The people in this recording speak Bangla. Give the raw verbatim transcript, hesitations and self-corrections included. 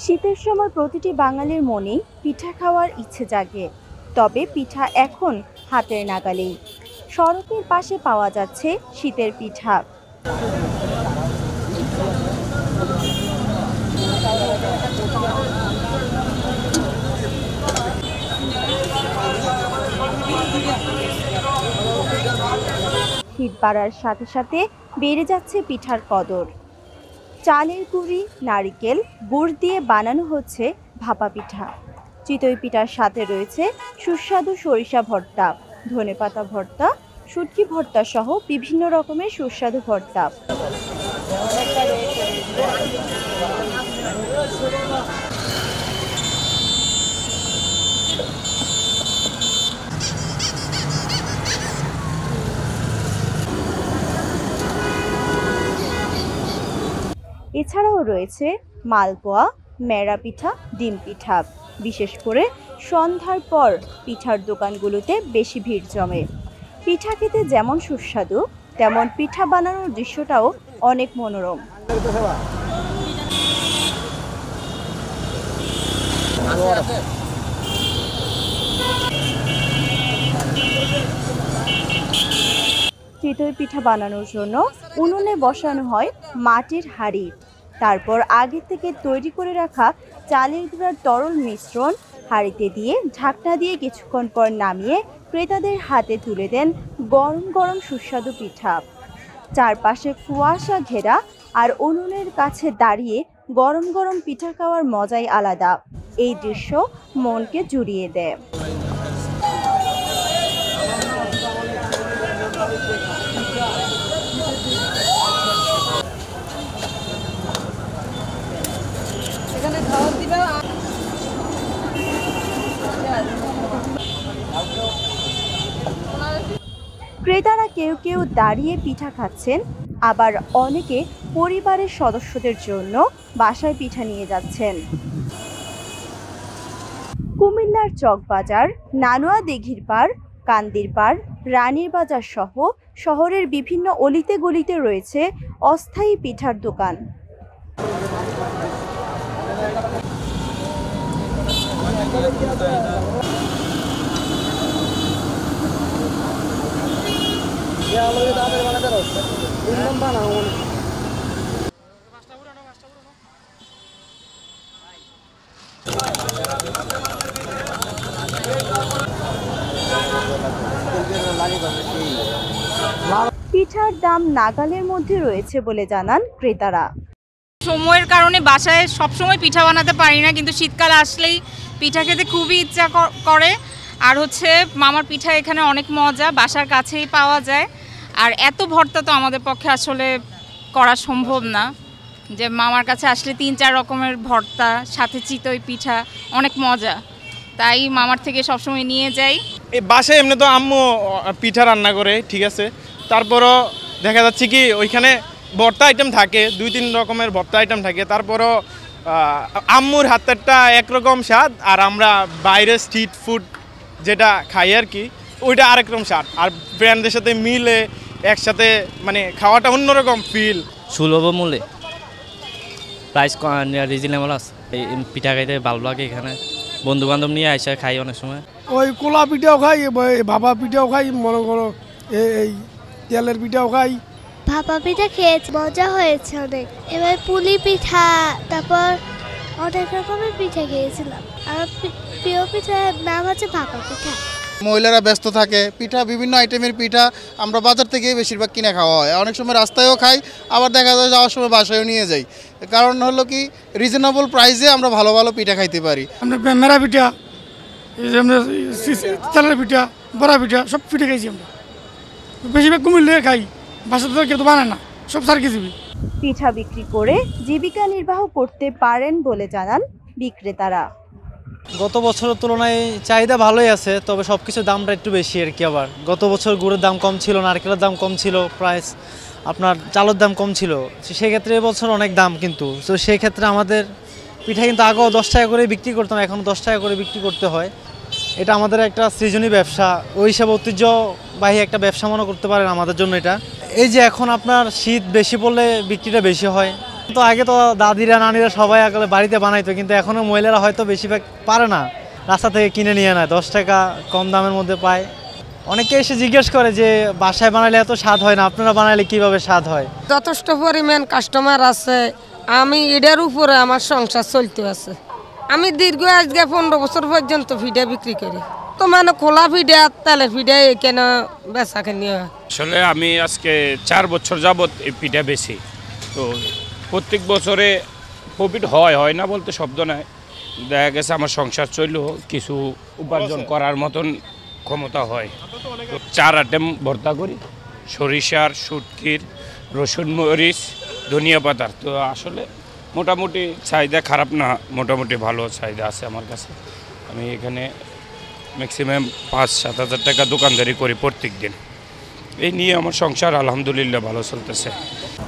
শীতের সময় প্রতিটি বাঙালির মনেই পিঠা খাওয়ার ইচ্ছে জাগে। তবে পিঠা এখন হাতের নাগালেই। সড়কের পাশে পাওয়া যাচ্ছে শীতের পিঠা। শীত বাড়ার সাথে সাথে বেড়ে যাচ্ছে পিঠার কদর। চালের গুঁড়ি, নারিকেল, গুড় দিয়ে বানানো হচ্ছে ভাপা পিঠা। চিতই পিঠার সাথে রয়েছে সুস্বাদু সরিষা ভর্তা, ধনেপাতা ভর্তা, শুটকি ভর্তা সহ বিভিন্ন রকমের সুস্বাদু ভর্তা। এছাড়াও রয়েছে মালপোয়া, মেরা পিঠা, ডিম পিঠা। বিশেষ করে সন্ধ্যার পর পিঠার দোকানগুলোতে বেশি ভিড় জমে। পিঠা খেতে যেমন সুস্বাদু, তেমন পিঠা বানানোর দৃশ্যটাও অনেক মনোরম। চিতই পিঠা বানানোর জন্য উনুনে বসানো হয় মাটির হাঁড়ি। তারপর আগে থেকে তৈরি করে রাখা চালের গুঁড়ার তরল মিশ্রণ হাঁড়িতে দিয়ে ঢাকনা দিয়ে কিছুক্ষণ পর নামিয়ে ক্রেতাদের হাতে তুলে দেন গরম গরম সুস্বাদু পিঠা। চারপাশে কুয়াশা ঘেরা আর উনুনের কাছে দাঁড়িয়ে গরম গরম পিঠা খাওয়ার মজাই আলাদা। এই দৃশ্য মনকে জুড়িয়ে দেয়। ক্রেতারা কেউ কেউ দাঁড়িয়ে পিঠা খাচ্ছেন, আবার অনেকে পরিবারের সদস্যদের জন্য বাসায় পিঠা নিয়ে যাচ্ছেন। কুমিল্লার চকবাজার, নানুয়া দিঘির পাড়, কান্দির পাড়, রানীর বাজার সহ শহরের বিভিন্ন অলিতে গলিতে রয়েছে অস্থায়ী পিঠার দোকান। পিঠার দাম নাগালের মধ্যে রয়েছে বলে জানান ক্রেতারা। সময়ের কারণে বাসায় সবসময় পিঠা বানাতে পারি না, কিন্তু শীতকাল আসলেই পিঠা খেতে খুবই ইচ্ছা করে। আর হচ্ছে মামার পিঠা এখানে অনেক মজা, বাসার কাছেই পাওয়া যায়। আর এত ভর্তা তো আমাদের পক্ষে আসলে করা সম্ভব না, যে মামার কাছে আসলে তিন চার রকমের ভর্তা, সাথে চিতই পিঠা, অনেক মজা। তাই মামার থেকে সবসময় নিয়ে যাই। এই বাসায় এমনি তো আম্মু পিঠা রান্না করে, ঠিক আছে, তারপরও দেখা যাচ্ছে কি ওইখানে ভর্তা আইটেম থাকে, দুই তিন রকমের ভর্তা আইটেম থাকে। তারপরও আম্মুর হাতেরটা একরকম স্বাদ, আর আমরা বাইরে স্ট্রিট ফুড যেটা খাই আর কি, ওইটা আরেক রকম স্বাদ। আর ফ্রেন্ডদের সাথে মিলে একসাথে মানে খাওয়াটা অন্যরকম ফিল। সুলভ মূল্যে, প্রাইস রিজনেবল আছে। এই পিঠা খাইতে ভালো লাগে। এখানে বন্ধু বান্ধব নিয়ে আসে খাই অনেক সময়। ওই কোলা পিঠাও খাই, ভাপা পিঠাও খাই, মনে করো এই তেলের পিঠাও খাই। ভাপা পিঠা খেয়েছি, মজা হয়েছে অনেক। এবার পুলি পিঠা, তারপর অনেক রকমের পিঠা খেয়েছিলাম। আমার প্রিয় পিঠার নাম হচ্ছে ভাপা পিঠা। মহিলারা ব্যস্ত থাকে, পিঠা বিভিন্ন আইটেমের পিঠা আমরা বাজার থেকে বেশিরভাগ কিনে খাওয়া হয়। অনেক সময় রাস্তায়ও খাই, আবার দেখা যায় যাওয়ার সময় বাসায়ও নিয়ে যাই। কারণ হলো কি রিজনেবল প্রাইসে আমরা ভালো ভালো পিঠা খাইতে পারি। আমরা মেরা পিঠা, তেলের পিঠা, বড়া পিঠা, সব পিঠা খাইছি আমরা। বেশিরভাগ কুমিল্লে খাই, বাসা তো কেউ তো বানায় না, সব সার কিছু। পিঠা বিক্রি করে জীবিকা নির্বাহ করতে পারেন বলে জানান বিক্রেতারা। গত বছরের তুলনায় চাহিদা ভালোই আছে, তবে সব কিছুর দামটা একটু বেশি আর কি। আবার গত বছর গুড়ের দাম কম ছিল, নারকেলের দাম কম ছিল, প্রাইস আপনার চালের দাম কম ছিল। সেক্ষেত্রে এবছর অনেক দাম, কিন্তু তো সেক্ষেত্রে আমাদের পিঠা কিন্তু আগেও দশ টাকা করে বিক্রি করতাম, এখন দশ টাকা করে বিক্রি করতে হয়। এটা আমাদের একটা সৃজনী ব্যবসা, ওই হিসাবে ঐতিহ্যবাহী একটা ব্যবসা মনে করতে পারেন আমাদের জন্য এটা। এই যে এখন আপনার শীত বেশি পড়লে বিক্রিটা বেশি হয়, তো আগে তো দাদিরা নানিরা সবাই আসলে বাড়িতে বানাইতো, কিন্তু এখনও মহিলারা হয়তো বেশিরভাগ পারে না, রাস্তা থেকে কিনে নিয়ে নেয়, দশ টাকা কম দামের মধ্যে পায়। অনেকে এসে জিজ্ঞেস করে যে বাসায় বানাইলে এত স্বাদ হয় না, আপনারা বানাইলে কিভাবে স্বাদ হয়। যথেষ্ট পরিমাণ কাস্টমার আছে, আমি এটার উপরে আমার সংসার চলতে আছে। আমি দীর্ঘ আজকে পনেরো বছর পর্যন্ত ফিডা বিক্রি করি, তো মানে খোলা ফিডা তেলের ফিডা কেন বেচা কিনি হয়। আসলে আমি আজকে চার বছর যাবত এই পিঠা বেশি, তো প্রত্যেক বছরে প্রফিট হয় হয় না বলতে শব্দ নাই, দেখা গেছে আমার সংসার চললেও কিছু উপার্জন করার মতন ক্ষমতা হয়। তো চার আইটেম ভর্তা করি, সরিষার, শুটকির, রসুন, মরিচ, ধনিয়া পাতার। তো আসলে মোটামুটি চাহিদা খারাপ না, মোটামুটি ভালো চাহিদা আছে আমার কাছে। আমি এখানে ম্যাক্সিমাম পাঁচ সাত হাজার টাকা দোকানদারি করি প্রত্যেক দিন। এই নিয়ে আমার সংসার আলহামদুলিল্লাহ ভালো চলতেছে।